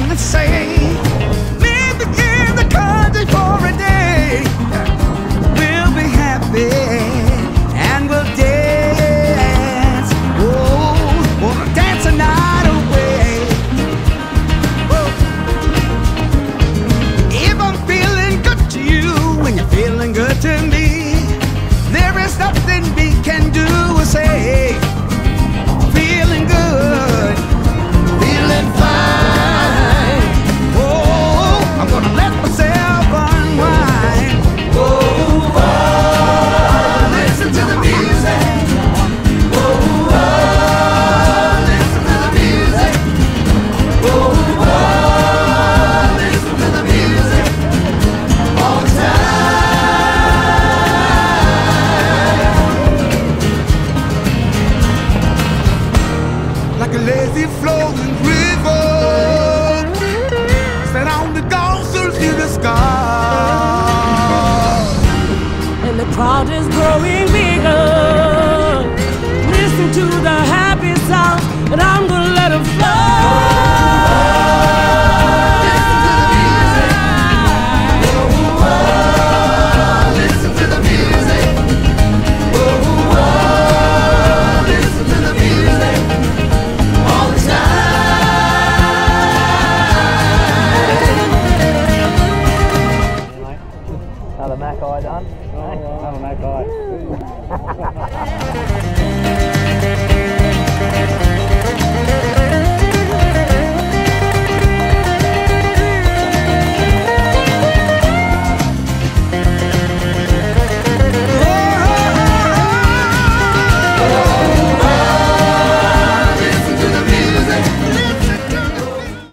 thing to say. Living in the country for a day. We'll be happy and we'll dance. Oh, wanna dance the night away. Woo. If I'm feeling good to you and you're feeling good to me, there is nothing we can do or say. Feeling good, feeling fine. Oh, I'm gonna let myself unwind. Oh, oh, listen to the music. Oh, oh, listen to the music. Oh, oh, listen to the music all the time. Like a lazy flowing river, set on the coastal to the sky. And the crowd is growing bigger. Listen to the happy sound, and I'm gonna let it flow. Listen to the music. Oh, oh, listen to the music all the time. Another Makai done. Another Makai.